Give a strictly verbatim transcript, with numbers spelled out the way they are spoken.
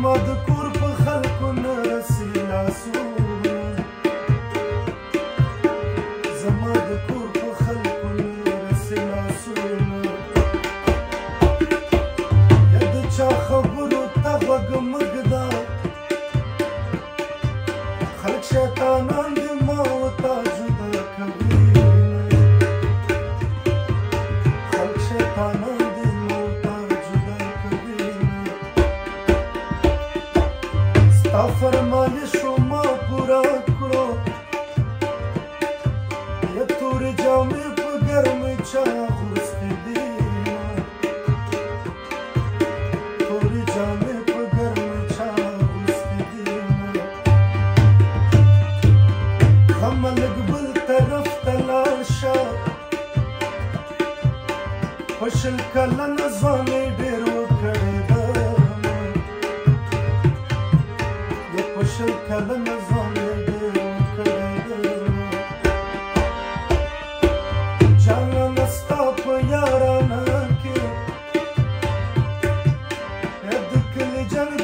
زما د کور په خلکو نه رسي لاسونه زما د کور په خلکو نه رسي لاسونه یا د چا خبرو ته غوږ مه ږده خلک شیطانان دي ما و تا جدا کوي خلک شیطانان دي ما و تا جدا کوي ستا فرمایشو ما پوره کړو یا تورې جامې په ګرمۍ چا اغوستې دي تورې جامې په ګرمۍ چا اغوستې دي غمه لږ بل طرف ته لاړ شه په شل کلنه ځوانۍ ډېر وکړې ده یا په شل کلنه ځوانۍ ډېر وکړې ده جانانه ستا په یارانه کې یا د کلي جنګ